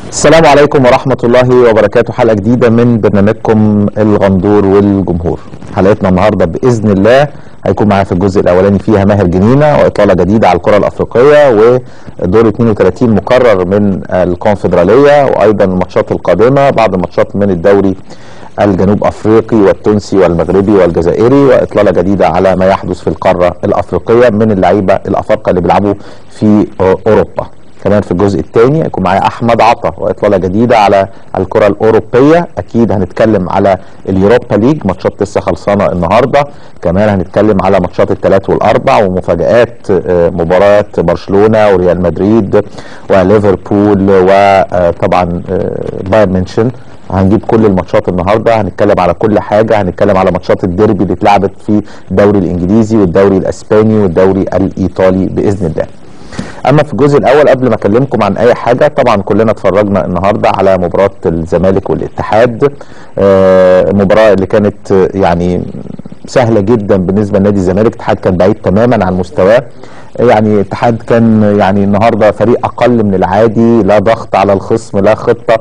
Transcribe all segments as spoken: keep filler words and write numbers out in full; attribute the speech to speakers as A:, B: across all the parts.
A: السلام عليكم ورحمة الله وبركاته. حلقة جديدة من برنامجكم الغندور والجمهور. حلقتنا النهاردة بإذن الله هيكون معايا في الجزء الأولاني فيها ماهر جنينة وإطلالة جديدة على الكرة الأفريقية ودور اثنين وثلاثين مكرر من الكونفدرالية، وأيضا الماتشات القادمة بعض الماتشات من الدوري الجنوب أفريقي والتونسي والمغربي والجزائري، وإطلالة جديدة على ما يحدث في القارة الأفريقية من اللعيبة الأفارقة اللي بيلعبوا في أوروبا. كمان في الجزء الثاني هيكون معايا احمد عطا واطلاله جديده على الكره الاوروبيه. اكيد هنتكلم على اليوروبا ليج، ماتشات لسه خلصانه النهارده. كمان هنتكلم على ماتشات الثلاث والاربع ومفاجات مباريات برشلونه وريال مدريد وليفربول وطبعا بايرن ميونخ. هنجيب كل الماتشات النهارده، هنتكلم على كل حاجه، هنتكلم على ماتشات الديربي اللي اتلعبت في الدوري الانجليزي والدوري الاسباني والدوري الايطالي باذن الله. اما في الجزء الاول قبل ما اكلمكم عن اي حاجه، طبعا كلنا اتفرجنا النهارده على مباراه الزمالك والاتحاد، المباراه اللي كانت يعني سهله جدا بالنسبه لنادي الزمالك. الاتحاد كان بعيد تماما عن مستواه، يعني الاتحاد كان يعني النهارده فريق اقل من العادي، لا ضغط على الخصم لا خطه،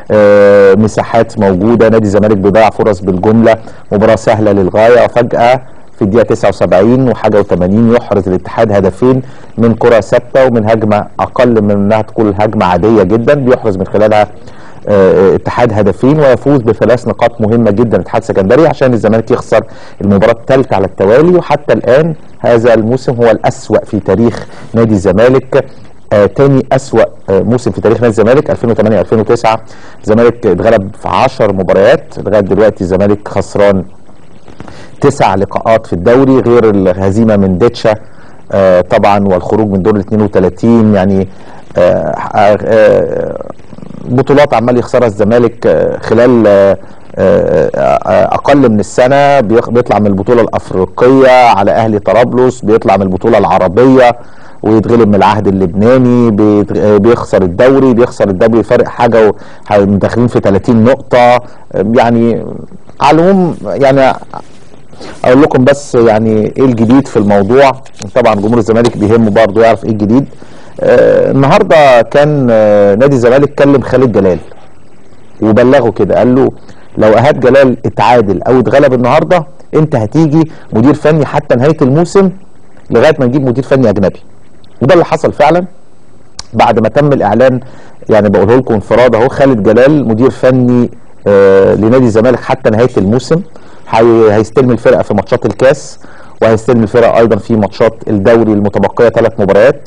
A: مساحات موجوده. نادي الزمالك بيضيع فرص بالجمله، مباراه سهله للغايه. وفجاه في الدقيقه تسعة وسبعين وحاجه وثمانين يحرز الاتحاد هدفين من كره ثابته ومن هجمه اقل من انها تكون هجمه عاديه جدا، بيحرز من خلالها اتحاد هدفين ويفوز بثلاث نقاط مهمه جدا اتحاد سكندري عشان الزمالك يخسر المباراه الثالثه على التوالي. وحتى الان هذا الموسم هو الاسوأ في تاريخ نادي الزمالك، آه تاني أسوأ آه موسم في تاريخ نادي الزمالك ألفين وثمانية ألفين وتسعة. الزمالك اتغلب في عشر مباريات لغايه دلوقتي، الزمالك خسران تسع لقاءات في الدوري غير الهزيمه من ديتشا آه طبعا والخروج من دور ال اثنين وثلاثين. يعني آه آه بطولات عمال يخسرها الزمالك آه خلال آه آه اقل من السنه. بيطلع من البطوله الافريقيه على اهلي طرابلس، بيطلع من البطوله العربيه ويتغلب من العهد اللبناني، بيخسر الدوري بيخسر الدوري فرق حاجه وداخلين في ثلاثين نقطه. يعني على العموم يعني اقول لكم بس يعني ايه الجديد في الموضوع. طبعا جمهور الزمالك بيهمه برضه يعرف ايه الجديد. آه النهارده كان آه نادي الزمالك كلم خالد جلال وبلغه كده، قال له لو ايهاب جلال اتعادل او اتغلب النهارده انت هتيجي مدير فني حتى نهايه الموسم لغايه ما نجيب مدير فني اجنبي. وده اللي حصل فعلا بعد ما تم الاعلان. يعني بقوله لكم انفراد اهو، خالد جلال مدير فني آه لنادي الزمالك حتى نهايه الموسم. هيستلم الفرقه في ماتشات الكاس وهيستلم الفرقه ايضا في ماتشات الدوري المتبقيه ثلاث مباريات.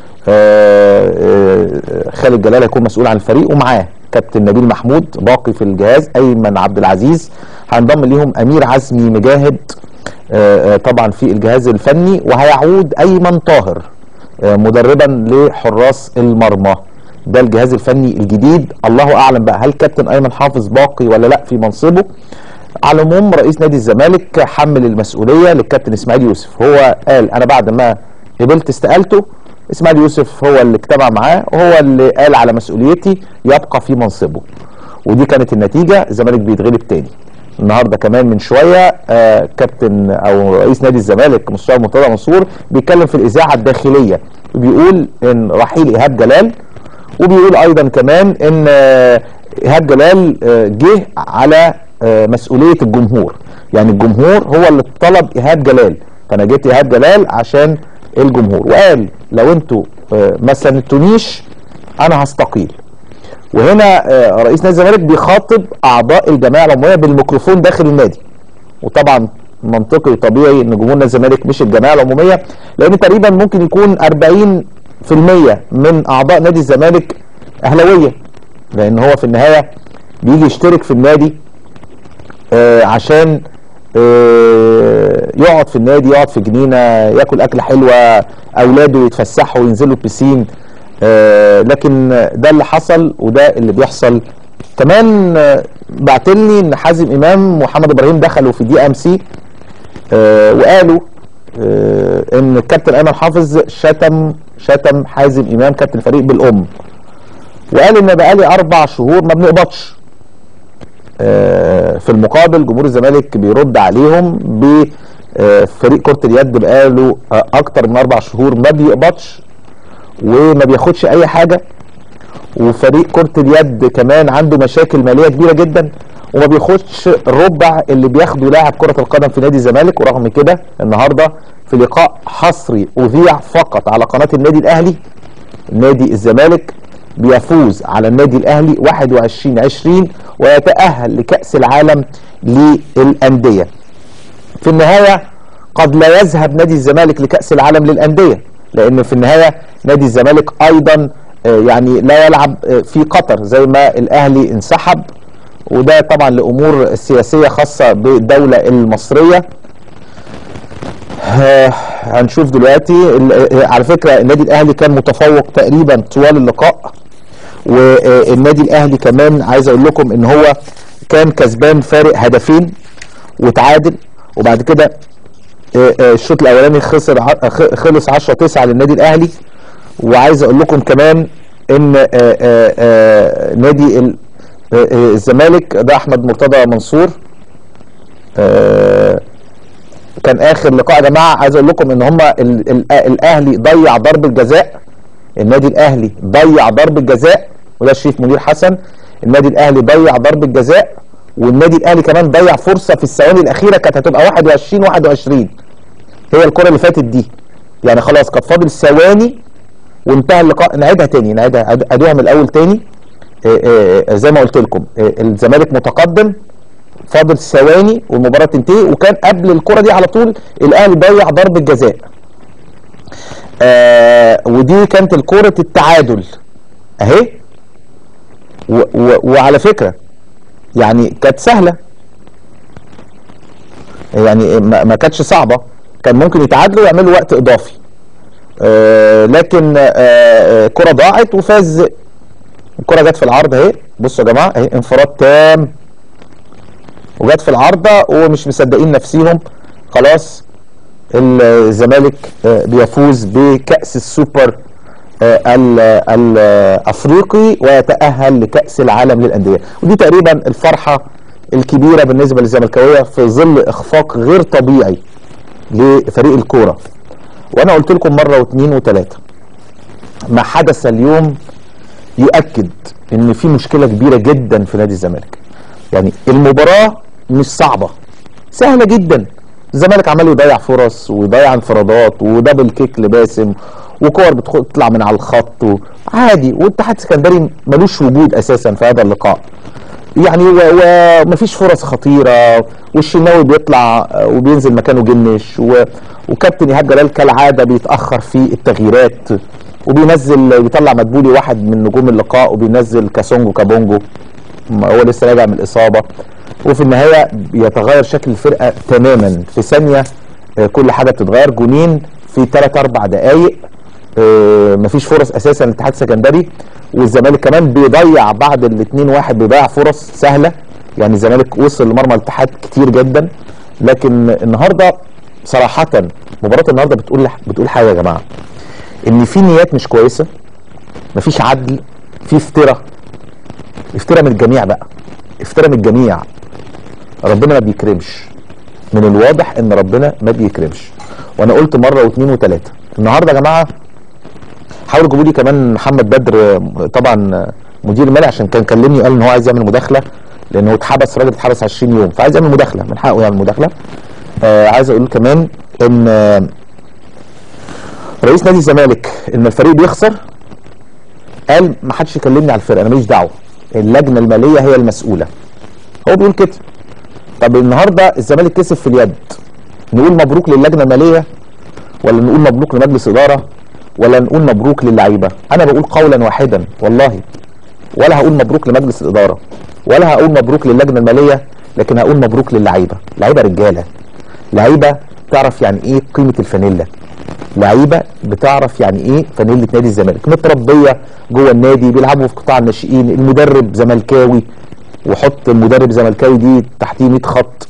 A: خالد جلال هيكون مسؤول عن الفريق، ومعاه كابتن نبيل محمود باقي في الجهاز، ايمن عبد العزيز هينضم ليهم امير عزمي مجاهد طبعا في الجهاز الفني، وهيعود ايمن طاهر مدربا لحراس المرمى. ده الجهاز الفني الجديد. الله اعلم بقى هل كابتن ايمن حافظ باقي ولا لا في منصبه. على العموم رئيس نادي الزمالك حمل المسؤوليه للكابتن اسماعيل يوسف. هو قال انا بعد ما قبلت استقالته اسماعيل يوسف هو اللي اجتمع معاه وهو اللي قال على مسؤوليتي يبقى في منصبه، ودي كانت النتيجه. الزمالك بيتغلب تاني النهارده. كمان من شويه آه كابتن او رئيس نادي الزمالك مستشار مرتضى منصور بيتكلم في الاذاعه الداخليه، بيقول ان رحيل ايهاب جلال، وبيقول ايضا كمان ان آه ايهاب جلال آه جه على مسؤوليه الجمهور. يعني الجمهور هو اللي طلب ايهاب جلال، فانا جيت ايهاب جلال عشان الجمهور. وقال لو انتوا ما ساندتونيش انا هستقيل. وهنا رئيس نادي الزمالك بيخاطب اعضاء الجمعيه العموميه بالميكروفون داخل النادي. وطبعا منطقي وطبيعي ان جمهور نادي الزمالك مش الجمعيه العموميه، لان تقريبا ممكن يكون أربعين بالمية من اعضاء نادي الزمالك اهلاويه، لان هو في النهايه بيجي يشترك في النادي آه عشان آه يقعد في النادي، يقعد في جنينه، ياكل اكله حلوه، اولاده يتفسحوا وينزلوا البسين. آه لكن ده اللي حصل وده اللي بيحصل. كمان آه بعتلني ان حازم امام ومحمد ابراهيم دخلوا في دي ام سي آه وقالوا آه ان الكابتن ايمن حافظ شتم شتم حازم امام كابتن الفريق بالام، وقال ان بقالي اربع شهور ما بنقبضش. في المقابل جمهور الزمالك بيرد عليهم بفريق كرة اليد بقاله اكتر من اربع شهور ما بيقبضش وما بياخدش اي حاجة، وفريق كرة اليد كمان عنده مشاكل مالية كبيرة جدا، وما بيخش الربع اللي بياخده لاعب كرة القدم في نادي الزمالك. ورغم كده النهارده في لقاء حصري أذيع فقط على قناة النادي الأهلي، نادي الزمالك بيفوز على النادي الأهلي واحد وعشرين عشرين ويتأهل لكأس العالم للأندية. في النهاية قد لا يذهب نادي الزمالك لكأس العالم للأندية، لأن في النهاية نادي الزمالك أيضا يعني لا يلعب في قطر زي ما الأهلي انسحب، وده طبعا لأمور سياسية خاصة بالدولة المصرية. هنشوف دلوقتي. على فكرة النادي الأهلي كان متفوق تقريبا طوال اللقاء، والنادي الأهلي كمان عايز أقول لكم إن هو كان كسبان فارق هدفين وتعادل، وبعد كده الشوط الأولاني خسر خلص عشرة تسعة للنادي الأهلي. وعايز أقول لكم كمان إن نادي الزمالك ده أحمد مرتضى منصور كان اخر لقاء يا جماعه. عايز اقول لكم ان هم الاهلي ضيع ضربه جزاء، النادي الاهلي ضيع ضربه جزاء، وده شريف منير حسن. النادي الاهلي ضيع ضربه جزاء، والنادي الاهلي كمان ضيع فرصه في الثواني الاخيره كانت هتبقى واحد وعشرين واحد وعشرين، هي الكره اللي فاتت دي، يعني خلاص كانت فاضل ثواني وانتهى اللقاء. نعيدها تاني، نعيدها ادوها من الاول تاني. زي ما قلت لكم الزمالك متقدم، فاضل ثواني والمباراه تنتهي، وكان قبل الكره دي على طول الاهلي ضيع ضربه جزاء. آه ودي كانت الكره التعادل اهي. وعلى فكره يعني كانت سهله، يعني ما, ما كانتش صعبه، كان ممكن يتعادلوا ويعملوا وقت اضافي. آه لكن آه كره ضاعت وفاز. الكره جت في العرض اهي، بصوا يا جماعه اهي، انفراد تام وجت في العارضه ومش مصدقين نفسيهم. خلاص الزمالك بيفوز بكأس السوبر الافريقي ويتأهل لكأس العالم للأندية، ودي تقريبا الفرحة الكبيرة بالنسبة للزملكاوية في ظل اخفاق غير طبيعي لفريق الكورة. وانا قلت لكم مرة واثنين وثلاثة، ما حدث اليوم يؤكد ان في مشكلة كبيرة جدا في نادي الزمالك. يعني المباراة مش صعبة، سهلة جدا. الزمالك عمال يضيع فرص ويضيع انفرادات ودبل كيك لباسم وكور بتطلع من على الخط عادي، والاتحاد السكندري ملوش وجود اساسا في هذا اللقاء يعني، ومفيش فرص خطيرة، والشناوي بيطلع وبينزل مكانه جنش، وكابتن ايهاب جلال كالعادة بيتأخر في التغييرات، وبينزل بيطلع مدبولي واحد من نجوم اللقاء وبينزل كاسونجو كابونجو هو لسه راجع من الإصابة. وفي النهاية يتغير شكل الفرقة تماما في ثانية، كل حاجة بتتغير. جونين في ثلاث أربع دقايق، مفيش فرص أساسا للاتحاد السكندري، والزمالك كمان بيضيع بعد الاثنين واحد بيضيع فرص سهلة. يعني الزمالك وصل لمرمى الاتحاد كتير جدا. لكن النهارده صراحة مباراة النهارده بتقول بتقول حاجة يا جماعة، إن في نيات مش كويسة، مفيش عدل، في افتراء، افتراء من الجميع بقى، افتراء من الجميع. ربنا ما بيكرمش، من الواضح ان ربنا ما بيكرمش. وانا قلت مره واثنين وثلاثه. النهارده يا جماعه حاولوا تجيبوا لي كمان محمد بدر، طبعا مدير المالي، عشان كان كلمني قال ان هو عايز يعمل مداخله، لان هو اتحبس، راجل اتحبس عشرين يوم، فعايز يعمل مداخله، من حقه يعمل مداخله. آه عايز اقول كمان ان رئيس نادي الزمالك لما الفريق بيخسر قال ما حدش يكلمني على الفرقه، انا ماليش دعوه، اللجنه الماليه هي المسؤوله. هو بيقول كده. طب النهارده الزمالك كسب في اليد، نقول مبروك للجنه الماليه ولا نقول مبروك لمجلس اداره ولا نقول مبروك للعيبه؟ انا بقول قولا واحدا والله، ولا هقول مبروك لمجلس الاداره ولا هقول مبروك للجنه الماليه، لكن هقول مبروك للعيبه. لعيبه رجاله، لعيبه تعرف يعني ايه قيمه الفانيلا، لعيبه بتعرف يعني ايه فانيله نادي الزمالك، متربيه جوه النادي، بيلعبوا في قطاع الناشئين، المدرب زملكاوي، وحط المدرب زملكاوي دي تحتيه مية خط.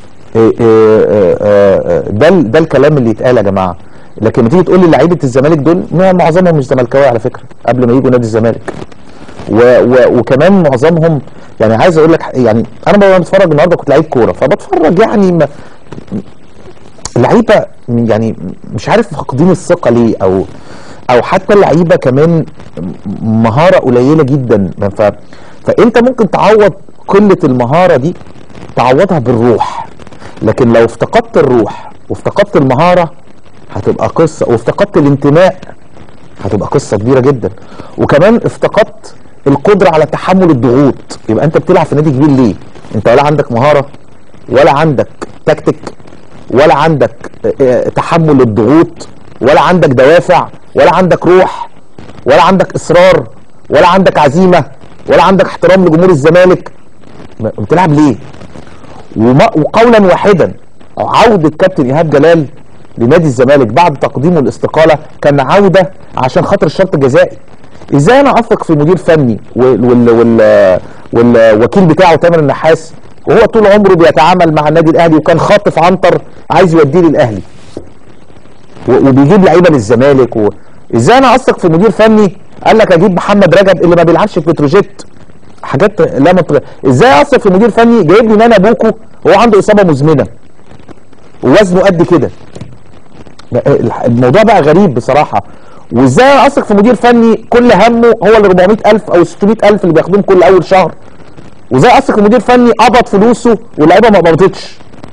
A: ده ده الكلام اللي يتقال يا جماعه. لكن لما تيجي تقول لي لعيبه الزمالك دول معظمهم مش زملكاويه على فكره قبل ما يجوا نادي الزمالك، وكمان معظمهم يعني عايز اقول لك، يعني انا لما بتفرج النهارده كنت لعيب كوره فبتفرج، يعني لعيبه يعني مش عارف فاقدين الثقه ليه، او او حتى اللعيبه كمان مهاره قليله جدا. ف... فانت ممكن تعوض قله المهاره دي، تعوضها بالروح. لكن لو افتقدت الروح وافتقدت المهاره هتبقى قصه، وافتقدت الانتماء هتبقى قصه كبيره جدا، وكمان افتقدت القدره على تحمل الضغوط. يبقى انت بتلعب في نادي كبير ليه؟ انت ولا عندك مهاره ولا عندك تكتيك ولا عندك تحمل الضغوط ولا عندك دوافع ولا عندك روح ولا عندك اصرار ولا عندك عزيمه ولا عندك احترام لجمهور الزمالك. بتلعب ليه؟ وقولا واحدا عوده كابتن ايهاب جلال لنادي الزمالك بعد تقديمه الاستقاله كان عوده عشان خاطر الشرط الجزائي. ازاي انا اثق في مدير فني وال وال والوكيل بتاعه تامر النحاس وهو طول عمره بيتعامل مع النادي الاهلي وكان خاطف عنتر عايز يوديه للاهلي وبيجيب لعيبه للزمالك و... ازاي انا اثق في مدير فني قال لك اجيب محمد رجب اللي ما بيلعبش في بتروجيت؟ حاجات لا منطقيه. ازاي اثق في مدير فني جايب لي نانا بوكو وهو عنده اصابه مزمنه ووزنه قد كده؟ الموضوع بقى غريب بصراحه. وازاي اثق في مدير فني كل همه هو ال أربعمائة ألف او ستمائة ألف اللي بياخدوهم كل اول شهر؟ وازاي اثق في مدير فني قبض فلوسه واللعيبه ما قبضتش؟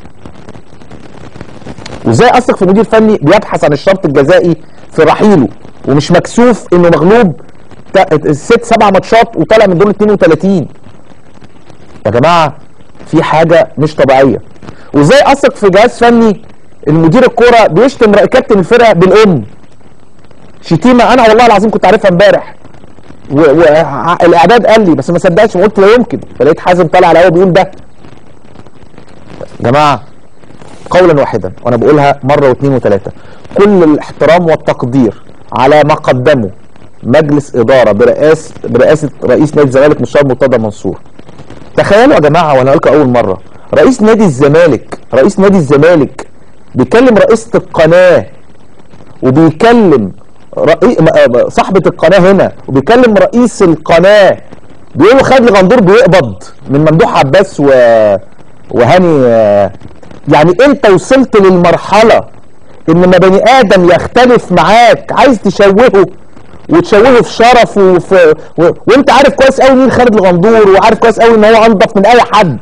A: وازاي اثق في مدير فني بيبحث عن الشرط الجزائي في رحيله ومش مكسوف انه مغلوب ست سبع ماتشات وطالع من دور اتنين وتلاتين؟ يا جماعه في حاجه مش طبيعيه. وازاي اثق في جهاز فني المدير الكوره بيشتم كابتن الفرقه بالام شتيمه انا والله العظيم كنت عارفها امبارح والاعداد قال لي بس ما صدقتش وقلت لا يمكن، فلقيت حازم طالع على الهوا بيقول ده. يا جماعه قولا واحدا وانا بقولها مره واثنين وثلاثه، كل الاحترام والتقدير على ما قدمه مجلس اداره برئاسه برئاسه رئيس نادي الزمالك مستشار مرتضى منصور. تخيلوا يا جماعه وانا قلت اول مره رئيس نادي الزمالك رئيس نادي الزمالك بيكلم رئيسه القناه وبيكلم رئي... صاحبه القناه هنا وبيكلم رئيس القناه بيقول له خالد الغندور بيقبض من ممدوح عباس و... وهاني. يعني انت وصلت للمرحله ان ما بني ادم يختلف معاك عايز تشوهه وتشوهه في شرفه وفي و... وانت عارف كويس قوي مين خالد الغندور وعارف كويس قوي ان هو انضف من اي حد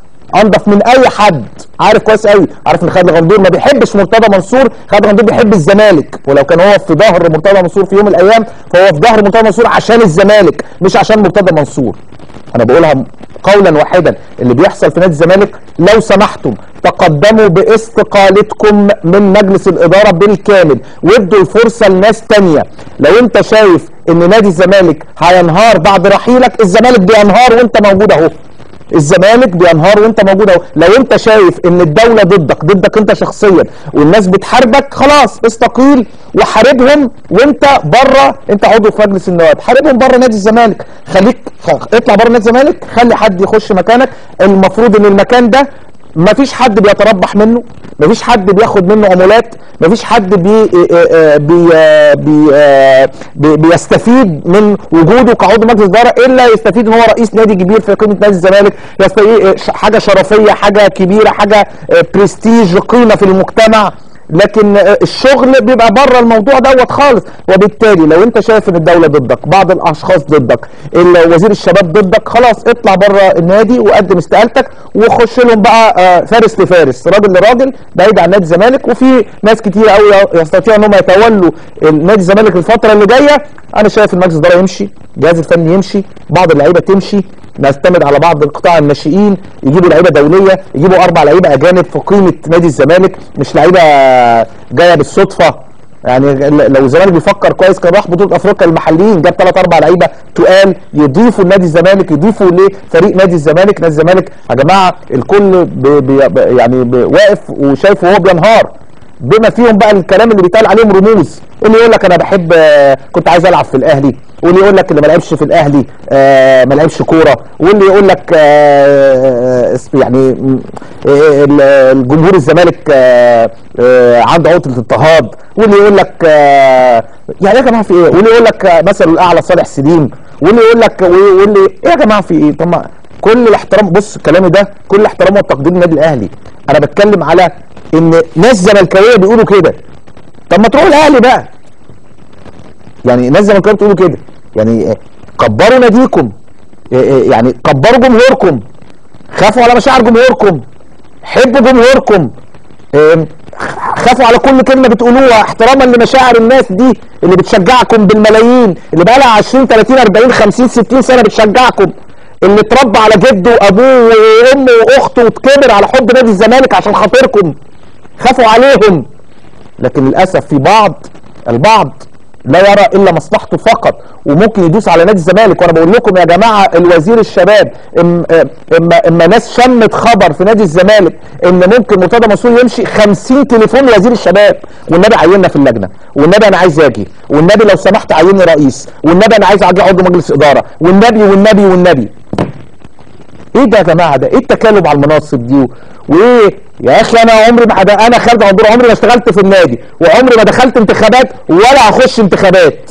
A: انضف من اي حد عارف كويس قوي عارف ان خالد الغندور ما بيحبش مرتضى منصور. خالد الغندور بيحب الزمالك ولو كان هو في ظهر مرتضى منصور في يوم من الايام فهو في ظهر مرتضى منصور عشان الزمالك مش عشان مرتضى منصور. انا بقولها قولا واحدا اللي بيحصل في نادي الزمالك لو سمحتم تقدموا باستقالتكم من مجلس الاداره بالكامل وادوا الفرصه لناس تانيه. لو انت شايف ان نادي الزمالك هينهار بعد رحيلك الزمالك بينهار وانت موجود اهو. الزمالك بينهار وانت موجود اهو. لو انت شايف ان الدوله ضدك ضدك انت شخصيا والناس بتحاربك خلاص استقيل وحاربهم وانت بره. انت عضو في مجلس النواب حاربهم بره نادي الزمالك. خليك اطلع بره نادي الزمالك خلي حد يخش مكانك. المفروض ان المكان ده مفيش حد بيتربح منه مفيش حد بياخد منه عمولات مفيش حد بي بي بي بي بيستفيد من وجوده كعضو مجلس اداره الا يستفيد ان هو رئيس نادي كبير في قيمه نادي الزمالك. حاجه شرفيه حاجه كبيره حاجه برستيج قيمه في المجتمع. لكن الشغل بيبقى بره الموضوع دوت خالص. وبالتالي لو انت شايف ان الدوله ضدك بعض الاشخاص ضدك وزير الشباب ضدك خلاص اطلع بره النادي وقدم استقالتك وخش لهم بقى فارس لفارس راجل لراجل بعيد عن نادي الزمالك. وفي ناس كتير قوي يستطيعوا ان هم يتولوا نادي الزمالك الفتره اللي جايه. انا شايف المجلس الاداره يمشي الجهاز الفني يمشي بعض اللعيبه تمشي نعتمد على بعض القطاع الناشئين يجيبوا لعيبه دوليه يجيبوا اربع لعيبه اجانب في قيمه نادي الزمالك مش لعيبه جايه بالصدفه. يعني لو الزمالك بيفكر كويس كان راح بطوله افريقيا المحليين جاب ثلاث اربع لعيبه تقال يضيفوا لنادي الزمالك يضيفوا لفريق نادي الزمالك. نادي الزمالك يا جماعه الكل بي بي يعني بي واقف وشايف وهو بينهار بما فيهم بقى الكلام اللي بيتقال عليهم رموز. اللي يقول لك انا بحب كنت عايز العب في الاهلي واللي يقول لك اللي ما لعبش في الاهلي آه ما لعبش كوره واللي يقول لك آه يعني الجمهور الزمالك آه آه عنده عقده اضطهاد واللي يقول لك آه يعني يا جماعه في ايه واللي يقول لك مثل الاعلى صالح سليم واللي يقول لك واللي ايه يا جماعه في ايه. طب كل الاحترام بص كلامي ده كل الاحترام والتقدير للنادي الاهلي. انا بتكلم على ان ناس زملكاويه بيقولوا كده. طب ما تروحوا الاهلي بقى يعني الناس زي ما كانوا بتقولوا كده، يعني كبروا ناديكم، يعني كبروا جمهوركم، خافوا على مشاعر جمهوركم، حبوا جمهوركم، خافوا على كل كلمه بتقولوها احتراما لمشاعر الناس دي اللي بتشجعكم بالملايين، اللي بقى لها عشرين تلاتين اربعين خمسين ستين سنه بتشجعكم، اللي اتربى على جده وابوه وامه واخته واتكبر على حب نادي الزمالك عشان خاطركم. خافوا عليهم. لكن للاسف في بعض البعض لا يرى الا مصلحته فقط، وممكن يدوس على نادي الزمالك. وانا بقول لكم يا جماعه، الوزير الشباب اما اما, إما ناس شمت خبر في نادي الزمالك ان ممكن مرتضى منصور يمشي، خمسين تليفون لوزير الشباب، والنبي عيننا في اللجنه، والنبي انا عايز اجي، والنبي لو سمحت عيني رئيس، والنبي انا عايز اجي عضو مجلس اداره، والنبي والنبي والنبي. ايه ده يا جماعه؟ ده ايه التكالب على المناصب دي؟ وايه يا اخي؟ انا عمري ما حد... انا خالد غندور عمري ما اشتغلت في النادي، وعمري ما دخلت انتخابات ولا هخش انتخابات،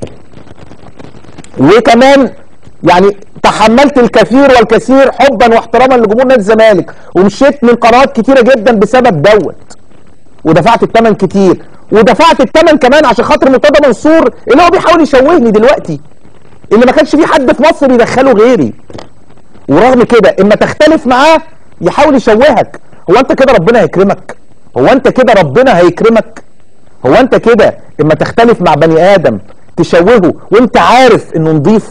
A: وكمان يعني تحملت الكثير والكثير حبا واحتراما لجمهور نادي الزمالك، ومشيت من قنوات كتيره جدا بسبب دوت، ودفعت الثمن كتير، ودفعت الثمن كمان عشان خاطر مرتضى منصور اللي هو بيحاول يشوهني دلوقتي، اللي ما كانش في حد في مصر يدخله غيري. ورغم كده اما تختلف معاه يحاول يشوهك. هو انت كده ربنا هيكرمك؟ هو انت كده ربنا هيكرمك؟ هو انت كده اما تختلف مع بني ادم تشوهه وانت عارف انه نضيف؟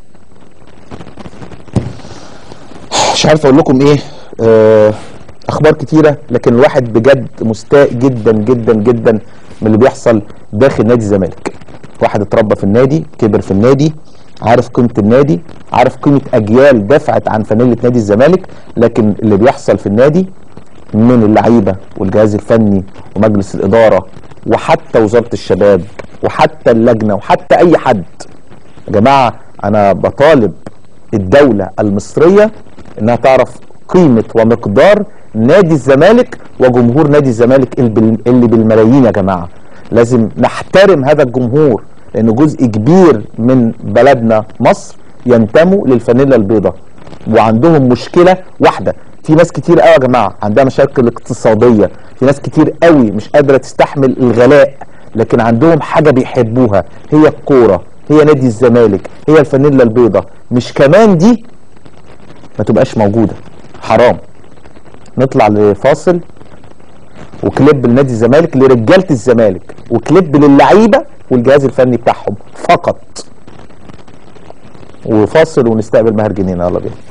A: مش عارف اقول لكم ايه. اه اخبار كتيره، لكن الواحد بجد مستاء جدا جدا جدا من اللي بيحصل داخل نادي الزمالك. واحد اتربى في النادي، كبر في النادي، عارف قيمه النادي، عارف قيمه اجيال دفعت عن فانيله نادي الزمالك، لكن اللي بيحصل في النادي من اللعيبه والجهاز الفني ومجلس الاداره وحتى وزاره الشباب وحتى اللجنه وحتى اي حد. يا جماعه انا بطالب الدوله المصريه انها تعرف قيمه ومقدار نادي الزمالك وجمهور نادي الزمالك اللي بالملايين. يا جماعه لازم نحترم هذا الجمهور، لأنه جزء كبير من بلدنا مصر ينتموا للفانيلا البيضاء، وعندهم مشكلة واحدة. في ناس كتير قوي يا جماعة عندها مشاكل اقتصادية، في ناس كتير قوي مش قادرة تستحمل الغلاء، لكن عندهم حاجة بيحبوها، هي الكورة، هي نادي الزمالك، هي الفانيلا البيضاء. مش كمان دي ما تبقاش موجودة؟ حرام. نطلع لفاصل وكليب لنادي الزمالك لرجالة الزمالك، وكليب للعيبة والجهاز الفني بتاعهم فقط، وفاصل ونستقبل ماهر جنينة. يلا بينا.